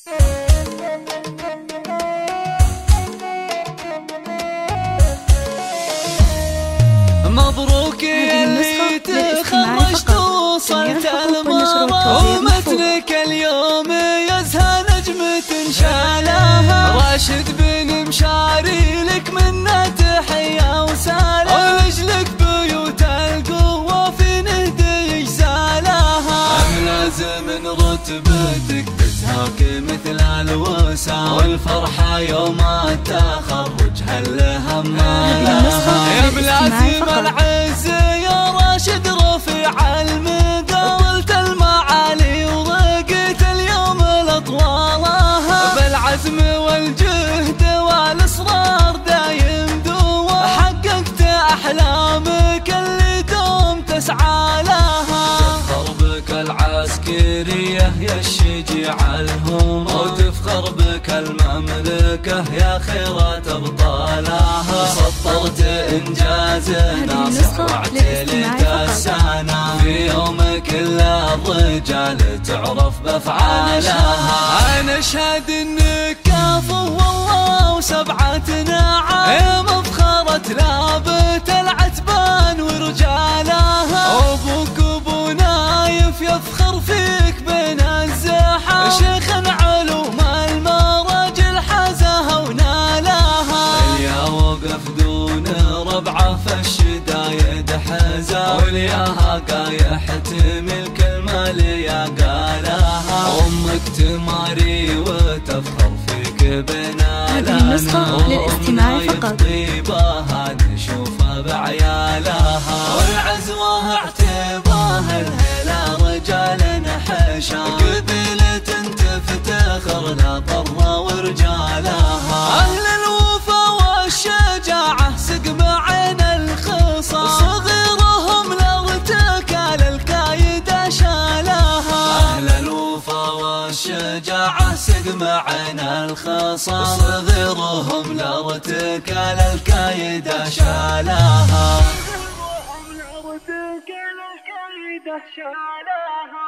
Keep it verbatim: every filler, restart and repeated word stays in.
مبروك اللي تخرجت وصلت المرام، ومثلك اليوم يزهى نجمة شعلها. راشد بن مشاري لك منا تحية وسلام، ورجلك بيوت القوة في نهدي يجزالها. ملازم رتبتك تزهاك مثل الوسام، والفرحة يوم التخرج هالهم لها. يا ملازم العز يا راشد رفيع المدى، ولت المعالي ورقيت اليوم الاطوالها. بالعزم والجهد والاصرار دايم دوام، حققت احلامك اللي دوم تسعى لها. تفخر بك العسكرية يا الشجيع الهمام، وتفخر بك المملكة يا خيرات ابطالها. سطرت انجازنا صرعت لك السنة، في يومك كل الرجال تعرف بافعالها. انا اشهد انك كافو والله وسبعة نعم، مفخرة لابت العتبان ورجالها. ابوك ابو نايف يفخر فيك بين الزحام، شيخ علوم المراجل حازها ونالها. يا وقف دون ربعه فالشدايد حزا، والياها قايح تمل كلمه ليا قالها. امك تماري وتفخر فيك بنالها. هذه النسخة للاستماع فقط. طيبها نشوفها بعيالها، والعزوه اعتباها الهلا رجال نحشا. قبيلة تفتخر لا طرة ورجالها. اهل الوفا والشجاعة سقم عين الخصام، صغيرهم لارتكال الكايد شالها. اهل الوفا والشجاعة سقم عين الخصام، صغيرهم لارتكال الكايد شالها. صغيرهم لارتكال الكايد شالها.